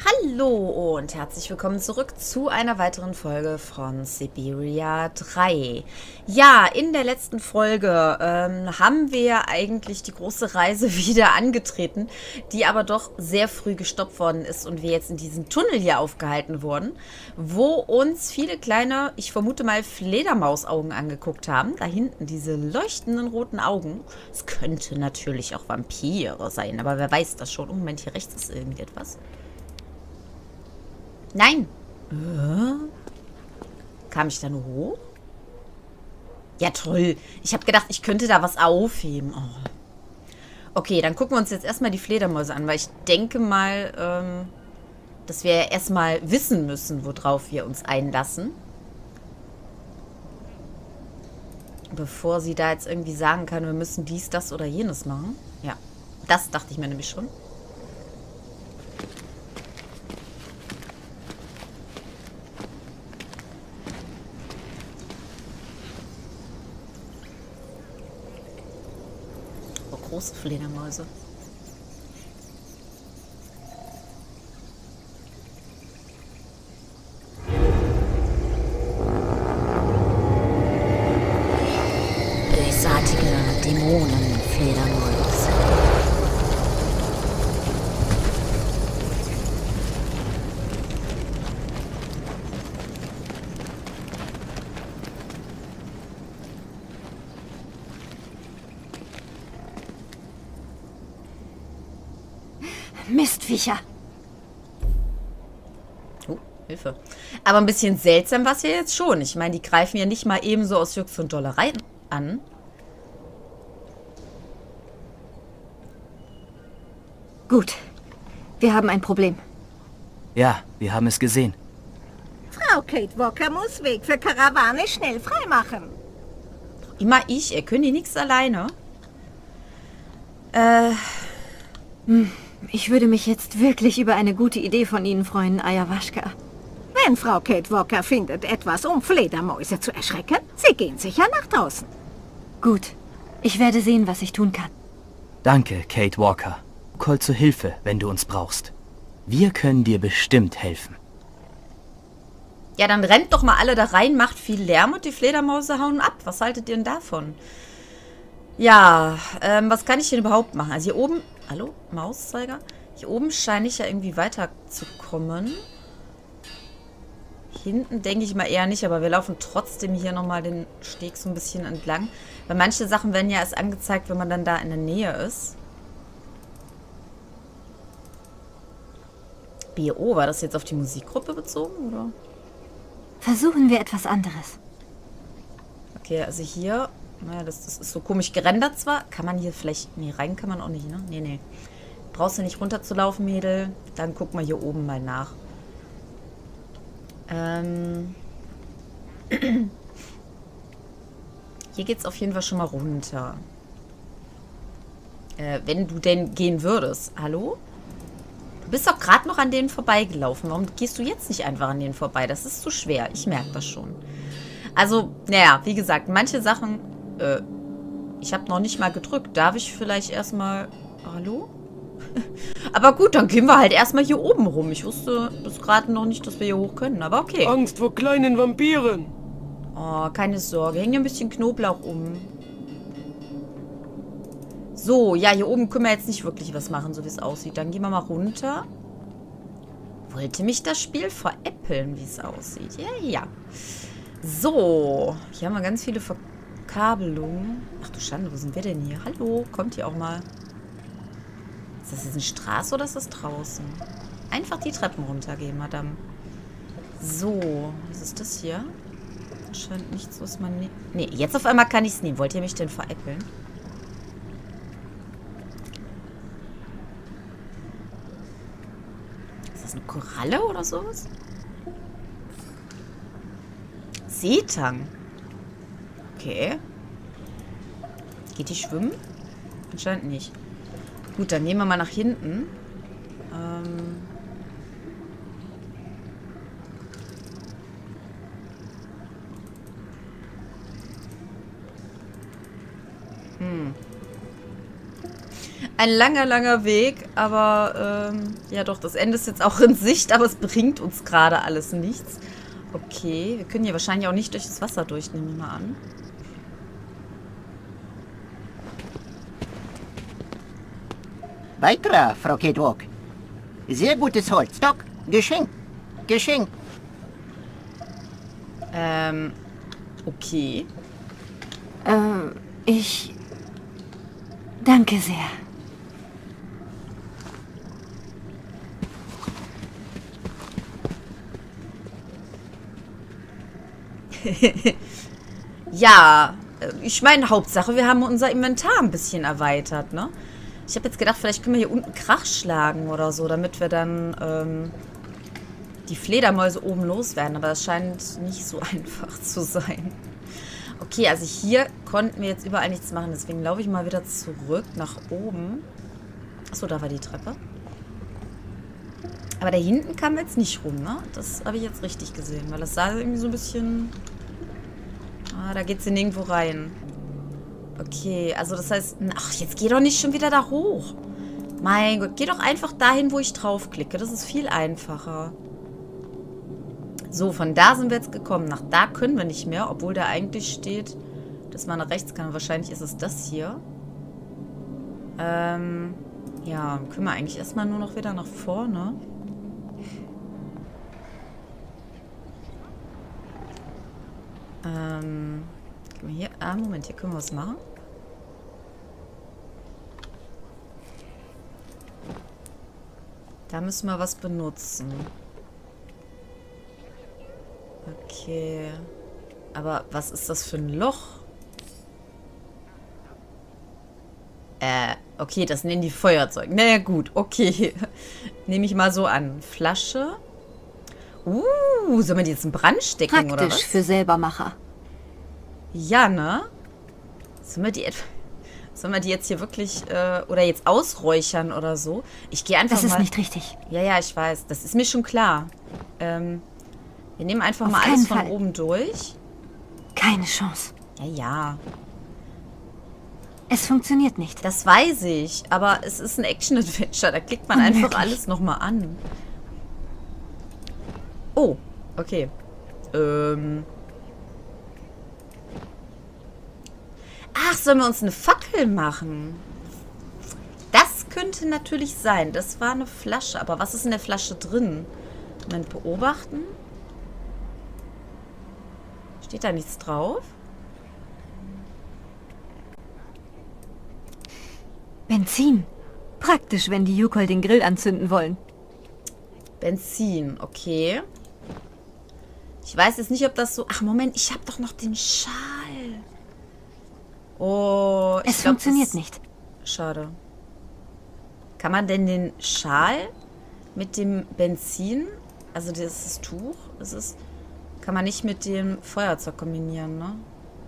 Hallo und herzlich willkommen zurück zu einer weiteren Folge von Siberia 3. Ja, in der letzten Folge haben wir eigentlich die große Reise wieder angetreten, die aber doch sehr früh gestoppt worden ist und wir jetzt in diesem Tunnel hier aufgehalten wurden, wo uns viele kleine, ich vermute mal Fledermausaugen angeguckt haben. Da hinten diese leuchtenden roten Augen. Es könnte natürlich auch Vampire sein, aber wer weiß das schon. Oh, Moment, hier rechts ist irgendetwas. Nein. Kam ich da nur hoch? Ja, toll. Ich habe gedacht, ich könnte da was aufheben. Oh. Okay, dann gucken wir uns jetzt erstmal die Fledermäuse an, weil ich denke mal, dass wir erstmal wissen müssen, worauf wir uns einlassen. Bevor sie da jetzt irgendwie sagen kann, wir müssen dies, das oder jenes machen. Ja, das dachte ich mir nämlich schon. Große Fledermäuse. Bösartige Dämonenfledermäuse. Mistviecher. Oh, Hilfe. Aber ein bisschen seltsam war es ja jetzt schon. Ich meine, die greifen ja nicht mal ebenso aus Jux und Dollerei an. Gut. Wir haben ein Problem. Ja, wir haben es gesehen. Frau Kate Walker muss Weg für Karawane schnell freimachen. Immer ich. Ihr könnt die nichts alleine. Ich würde mich jetzt wirklich über eine gute Idee von Ihnen freuen, Ayahuasca. Wenn Frau Kate Walker findet etwas, um Fledermäuse zu erschrecken, sie gehen sicher nach draußen. Gut. Ich werde sehen, was ich tun kann. Danke, Kate Walker. Call zur Hilfe, wenn du uns brauchst. Wir können dir bestimmt helfen. Ja, dann rennt doch mal alle da rein, macht viel Lärm und die Fledermäuse hauen ab. Was haltet ihr denn davon? Ja, was kann ich denn überhaupt machen? Also hier oben... Hallo? Mauszeiger? Hier oben scheine ich ja irgendwie weiterzukommen. Hinten denke ich mal eher nicht, aber wir laufen trotzdem hier nochmal den Steg so ein bisschen entlang. Weil manche Sachen werden ja erst angezeigt, wenn man dann da in der Nähe ist. BO, war das jetzt auf die Musikgruppe bezogen, oder? Versuchen wir etwas anderes. Okay, also hier... Naja, das ist so komisch gerendert zwar. Kann man hier vielleicht... Nee, rein kann man auch nicht, ne? Nee, nee. Brauchst du nicht runterzulaufen, Mädel. Dann guck mal hier oben mal nach. Hier geht's auf jeden Fall schon mal runter. Wenn du denn gehen würdest. Hallo? Du bist doch gerade noch an denen vorbeigelaufen. Warum gehst du jetzt nicht einfach an denen vorbei? Das ist zu schwer. Ich merke das schon. Also, naja, wie gesagt, manche Sachen... ich habe noch nicht mal gedrückt. Darf ich vielleicht erstmal... Hallo? Aber gut, dann gehen wir halt erstmal hier oben rum. Ich wusste bis gerade noch nicht, dass wir hier hoch können, aber okay. Angst vor kleinen Vampiren. Oh, keine Sorge. Hängt ein bisschen Knoblauch um. So, ja, hier oben können wir jetzt nicht wirklich was machen, so wie es aussieht. Dann gehen wir mal runter. Wollte mich das Spiel veräppeln, wie es aussieht? Ja, ja. So, hier haben wir ganz viele Verkabelungen. Ach du Schande, wo sind wir denn hier? Hallo, kommt hier auch mal. Ist das jetzt eine Straße oder ist das draußen? Einfach die Treppen runtergehen, Madame. So, was ist das hier? Scheint nichts, was man... Nee, jetzt auf einmal kann ich es nehmen. Wollt ihr mich denn veräppeln? Ist das eine Koralle oder sowas? Seetang. Okay. Geht die schwimmen? Anscheinend nicht. Gut, dann gehen wir mal nach hinten. Ein langer, langer Weg, aber ja doch, das Ende ist jetzt auch in Sicht, aber es bringt uns gerade alles nichts. Okay, wir können hier wahrscheinlich auch nicht durch das Wasser durch, nehme ich mal an. Weiter, Frau Catwalk. Sehr gutes Holz. Doc, Geschenk. Geschenk. Okay. Ich... Danke sehr. Ja, ich meine, Hauptsache, wir haben unser Inventar ein bisschen erweitert, ne? Ich habe jetzt gedacht, vielleicht können wir hier unten Krach schlagen oder so, damit wir dann die Fledermäuse oben loswerden. Aber das scheint nicht so einfach zu sein. Okay, also hier konnten wir jetzt überall nichts machen. Deswegen laufe ich mal wieder zurück nach oben. Achso, da war die Treppe. Aber da hinten kam wir jetzt nicht rum, ne? Das habe ich jetzt richtig gesehen. Weil das sah irgendwie so ein bisschen... Ah, da geht sie nirgendwo rein. Okay, also das heißt... Ach, jetzt geh doch nicht schon wieder da hoch. Mein Gott, geh doch einfach dahin, wo ich draufklicke. Das ist viel einfacher. So, von da sind wir jetzt gekommen. Nach da können wir nicht mehr, obwohl da eigentlich steht, dass man nach rechts kann. Wahrscheinlich ist es das hier. Ja, können wir eigentlich erstmal nur noch wieder nach vorne. Hier, Moment, hier können wir was machen. Da müssen wir was benutzen. Okay. Aber was ist das für ein Loch? Okay, das nennen die Feuerzeug. Naja, gut, okay. Nehme ich mal so an. Flasche. Sollen wir die jetzt in Brand stecken, oder was? Praktisch für Selbermacher. Ja, ne? Sollen wir die jetzt hier wirklich, oder jetzt ausräuchern oder so? Ich gehe einfach mal... Das ist nicht richtig. Ja, ja, ich weiß. Das ist mir schon klar. Wir nehmen einfach mal alles von oben durch. Keine Chance. Ja, ja. Es funktioniert nicht. Das weiß ich. Aber es ist ein Action-Adventure. Da klickt man einfach alles nochmal an. Oh, okay. Ach, sollen wir uns eine Fackel machen? Das könnte natürlich sein. Das war eine Flasche. Aber was ist in der Flasche drin? Moment, beobachten. Steht da nichts drauf? Benzin. Praktisch, wenn die Yukol den Grill anzünden wollen. Benzin, okay. Ich weiß jetzt nicht, ob das so... Ach, Moment, ich habe doch noch den Schal. Oh, es funktioniert nicht. Schade. Kann man denn den Schal mit dem Benzin, also dieses Tuch, kann man nicht mit dem Feuerzeug kombinieren, ne?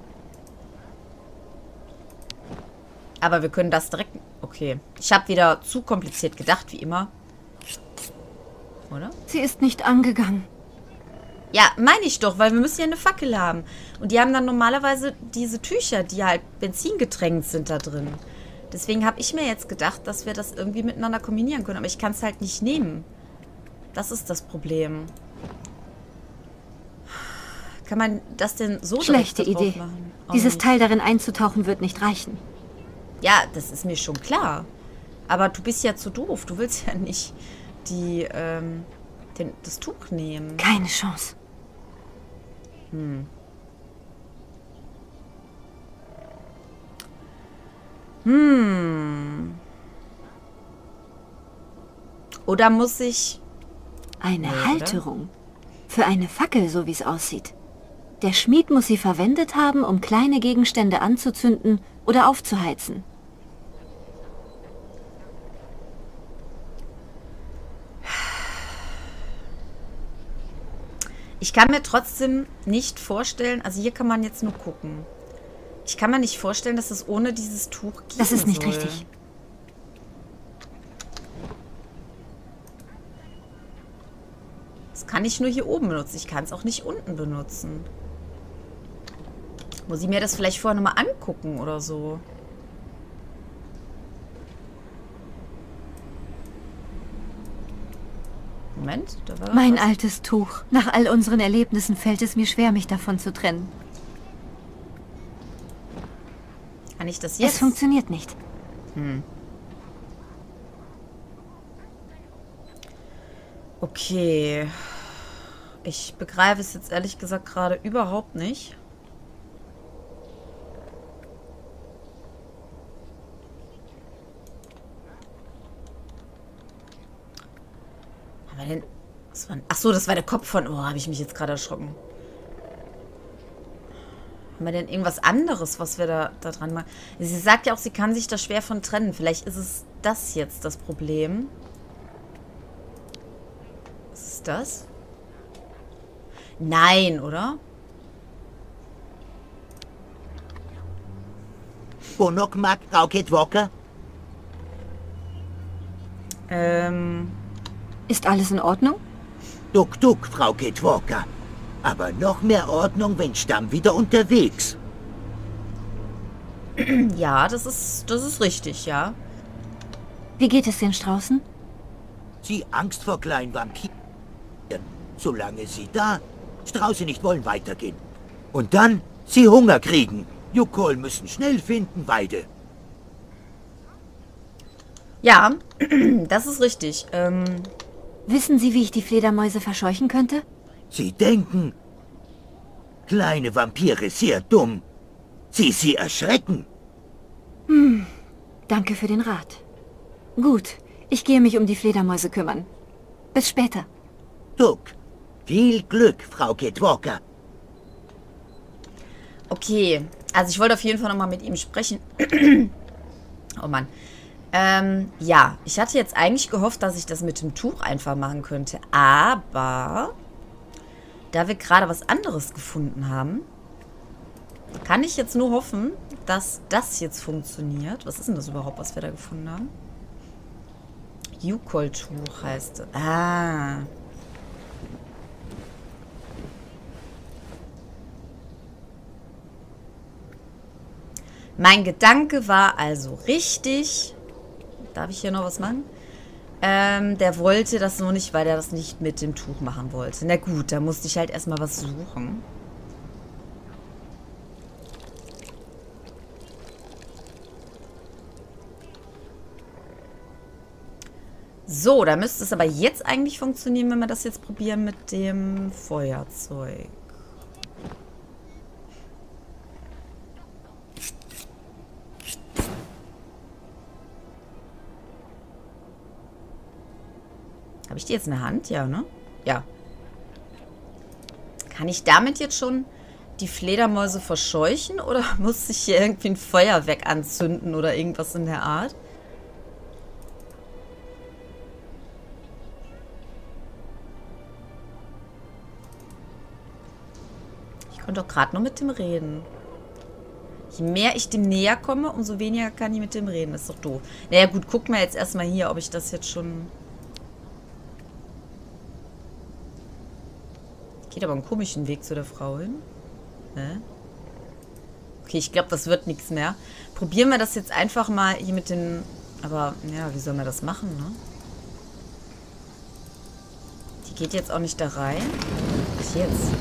Aber wir können das direkt... Okay. Ich habe wieder zu kompliziert gedacht, wie immer. Oder? Sie ist nicht angegangen. Ja, meine ich doch, weil wir müssen ja eine Fackel haben. Und die haben dann normalerweise diese Tücher, die halt benzingetränkt sind da drin. Deswegen habe ich mir jetzt gedacht, dass wir das irgendwie miteinander kombinieren können. Aber ich kann es halt nicht nehmen. Das ist das Problem. Kann man das denn so schlechte direkt da drauf Idee. machen? Dieses Teil darin einzutauchen wird nicht reichen. Ja, das ist mir schon klar. Aber du bist ja zu doof. Du willst ja nicht das Tuch nehmen. Keine Chance. Oder muss ich... Eine Halterung. Für eine Fackel, so wie es aussieht. Der Schmied muss sie verwendet haben, um kleine Gegenstände anzuzünden oder aufzuheizen. Ich kann mir trotzdem nicht vorstellen, also hier kann man jetzt nur gucken. Ich kann mir nicht vorstellen, dass es ohne dieses Tuch geht. Das ist nicht richtig. Das kann ich nur hier oben benutzen. Ich kann es auch nicht unten benutzen. Muss ich mir das vielleicht vorher nochmal angucken oder so? Moment. Da war Mein was. altes Tuch. Nach all unseren Erlebnissen fällt es mir schwer, mich davon zu trennen. Kann ich das jetzt? Es funktioniert nicht. Okay. Ich begreife es jetzt ehrlich gesagt gerade überhaupt nicht. Aber denn... Ach so, das war der Kopf von... Oh, habe ich mich jetzt gerade erschrocken. Haben wir denn irgendwas anderes, was wir da dran machen? Sie sagt ja auch, sie kann sich da schwer von trennen. Vielleicht ist es das jetzt das Problem. Was ist das? Nein, oder? Bonok mag Frau Kate Walker? Ist alles in Ordnung? Duck, duck, Frau Kate Walker. Aber noch mehr Ordnung, wenn Stamm wieder unterwegs. Ja, das ist richtig, ja. Wie geht es den Straußen? Sie Angst vor kleinen Vampiren. Solange sie da Strauße nicht wollen weitergehen. Und dann sie Hunger kriegen. Yukol müssen schnell finden, Weide. Ja, das ist richtig. Wissen Sie, wie ich die Fledermäuse verscheuchen könnte? Sie denken, kleine Vampire sehr dumm. Sie erschrecken. Danke für den Rat. Gut, ich gehe mich um die Fledermäuse kümmern. Bis später. Duck, viel Glück, Frau Kate Walker. Okay, also ich wollte auf jeden Fall nochmal mit ihm sprechen. Oh Mann. Ja, ich hatte jetzt eigentlich gehofft, dass ich das mit dem Tuch einfach machen könnte. Aber, da wir gerade was anderes gefunden haben, kann ich jetzt nur hoffen, dass das jetzt funktioniert. Was ist denn das überhaupt, was wir da gefunden haben? Yukol-Tuch heißt es. Ah. Mein Gedanke war also richtig. Darf ich hier noch was machen? Der wollte das nur nicht, weil er das nicht mit dem Tuch machen wollte. Na gut, da musste ich halt erstmal was suchen. So, da müsste es aber jetzt eigentlich funktionieren, wenn wir das jetzt probieren mit dem Feuerzeug. Habe ich die jetzt in der Hand? Ja, ne? Ja. Kann ich damit jetzt schon die Fledermäuse verscheuchen? Oder muss ich hier irgendwie ein Feuerwerk anzünden oder irgendwas in der Art? Ich konnte doch gerade noch mit dem reden. Je mehr ich dem näher komme, umso weniger kann ich mit dem reden. Das ist doch doof. Naja gut, gucken wir jetzt erstmal hier, ob ich das jetzt schon... Geht aber einen komischen Weg zu der Frau hin. Hä? Okay, ich glaube, das wird nichts mehr. Probieren wir das jetzt einfach mal hier mit den... Aber, ja, wie sollen wir das machen, ne? Die geht jetzt auch nicht da rein. Was jetzt?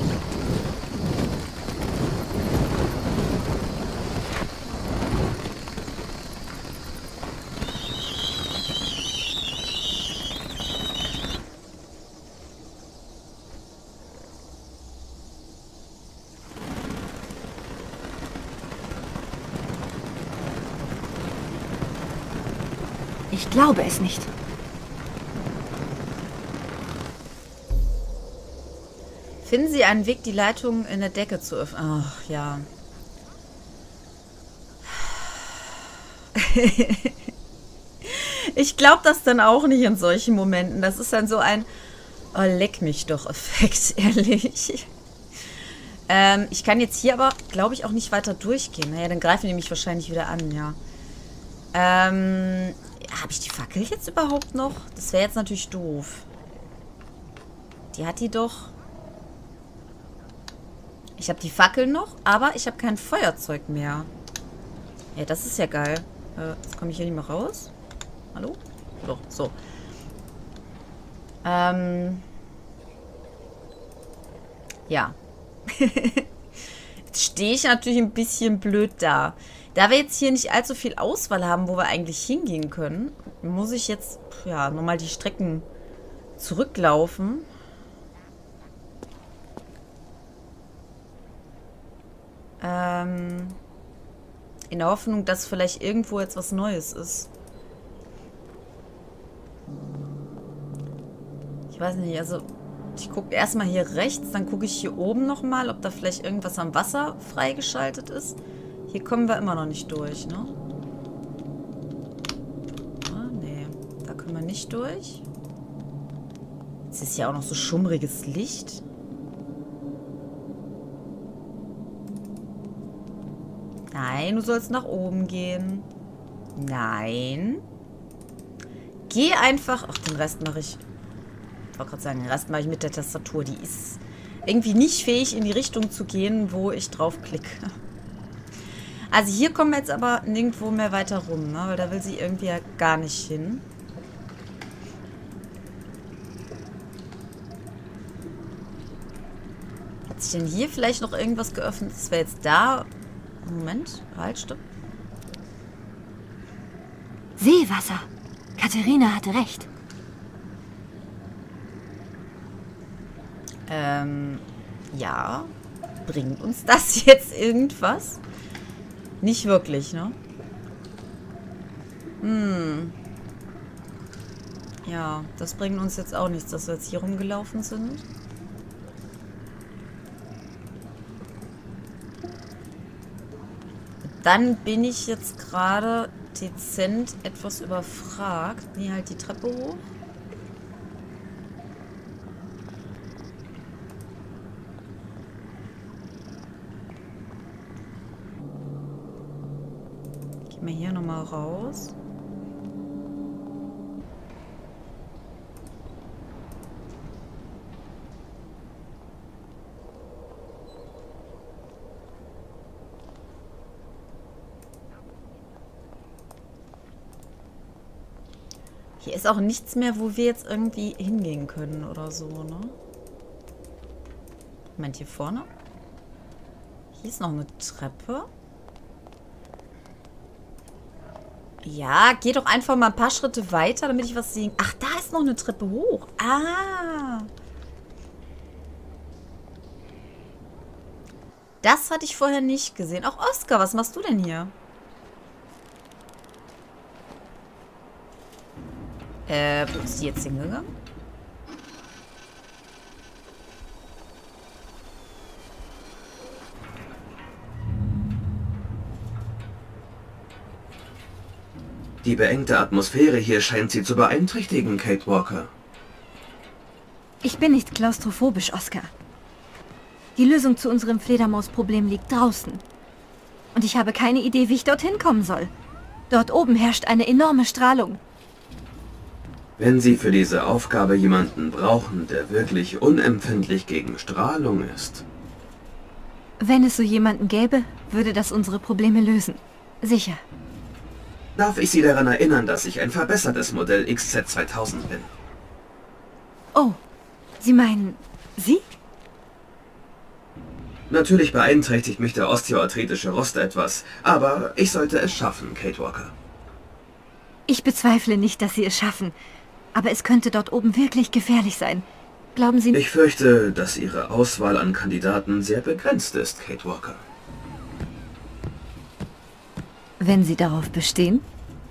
Ich glaube es nicht. Finden Sie einen Weg, die Leitung in der Decke zu öffnen. Ach, ja. Ich glaube das dann auch nicht in solchen Momenten. Das ist dann so ein oh, leck mich doch Effekt, ehrlich. Ich kann jetzt hier aber, glaube ich, auch nicht weiter durchgehen. Naja, dann greifen die mich wahrscheinlich wieder an, ja. Habe ich die Fackel jetzt überhaupt noch? Das wäre jetzt natürlich doof. Die hat die doch... Ich habe die Fackel noch, aber ich habe kein Feuerzeug mehr. Ja, das ist ja geil. Jetzt komme ich hier nicht mehr raus. Hallo? Doch, so. Ja. Jetzt stehe ich natürlich ein bisschen blöd da. Da wir jetzt hier nicht allzu viel Auswahl haben, wo wir eigentlich hingehen können, muss ich jetzt, ja, nochmal die Strecken zurücklaufen. In der Hoffnung, dass vielleicht irgendwo jetzt was Neues ist. Ich weiß nicht, also ich gucke erstmal hier rechts, dann gucke ich hier oben nochmal, ob da vielleicht irgendwas am Wasser freigeschaltet ist. Hier kommen wir immer noch nicht durch, ne? Ah, nee, da können wir nicht durch. Jetzt ist ja auch noch so schummriges Licht. Nein, du sollst nach oben gehen. Nein. Geh einfach... Ach, den Rest mache ich... Ich wollte gerade sagen, den Rest mache ich mit der Tastatur. Die ist irgendwie nicht fähig, in die Richtung zu gehen, wo ich drauf klicke. Also hier kommen wir jetzt aber nirgendwo mehr weiter rum, ne? Weil da will sie irgendwie ja gar nicht hin. Hat sich denn hier vielleicht noch irgendwas geöffnet? Das wäre jetzt da... Moment, halt, stopp. Seewasser. Katharina hatte recht. Ja. Bringt uns das jetzt irgendwas? Nicht wirklich, ne? Ja, das bringt uns jetzt auch nichts, dass wir jetzt hier rumgelaufen sind. Dann bin ich jetzt gerade dezent etwas überfragt. Nee, halt die Treppe hoch. Gehen wir hier nochmal raus. Hier ist auch nichts mehr, wo wir jetzt irgendwie hingehen können oder so, ne? Moment, hier vorne? Hier ist noch eine Treppe. Ja, geh doch einfach mal ein paar Schritte weiter, damit ich was sehe. Ach, da ist noch eine Treppe hoch. Ah. Das hatte ich vorher nicht gesehen. Auch Oskar, was machst du denn hier? Wo ist die jetzt hingegangen? Die beengte Atmosphäre hier scheint Sie zu beeinträchtigen, Kate Walker. Ich bin nicht klaustrophobisch, Oskar. Die Lösung zu unserem Fledermausproblem liegt draußen. Und ich habe keine Idee, wie ich dorthin kommen soll. Dort oben herrscht eine enorme Strahlung. Wenn Sie für diese Aufgabe jemanden brauchen, der wirklich unempfindlich gegen Strahlung ist. Wenn es so jemanden gäbe, würde das unsere Probleme lösen. Sicher. Darf ich Sie daran erinnern, dass ich ein verbessertes Modell XZ2000 bin? Oh, Sie meinen... Sie? Natürlich beeinträchtigt mich der osteoarthritische Rost etwas, aber ich sollte es schaffen, Kate Walker. Ich bezweifle nicht, dass Sie es schaffen. Aber es könnte dort oben wirklich gefährlich sein. Glauben Sie... Ich fürchte, dass Ihre Auswahl an Kandidaten sehr begrenzt ist, Kate Walker. Wenn Sie darauf bestehen?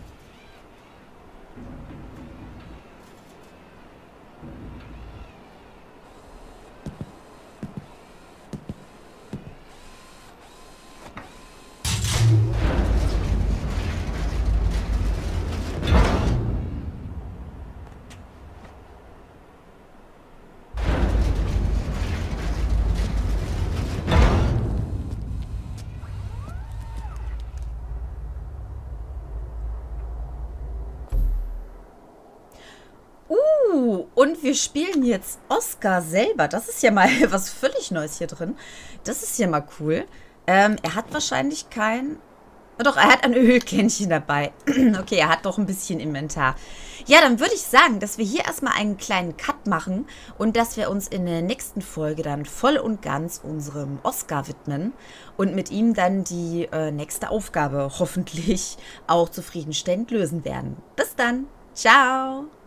Und wir spielen jetzt Oskar selber. Das ist ja mal was völlig Neues hier drin. Das ist ja mal cool. Er hat wahrscheinlich kein Doch, er hat ein Ölkännchen dabei. Okay, er hat doch ein bisschen Inventar. Ja, dann würde ich sagen, dass wir hier erstmal einen kleinen Cut machen und dass wir uns in der nächsten Folge dann voll und ganz unserem Oscar widmen und mit ihm dann die nächste Aufgabe hoffentlich auch zufriedenstellend lösen werden. Bis dann. Ciao.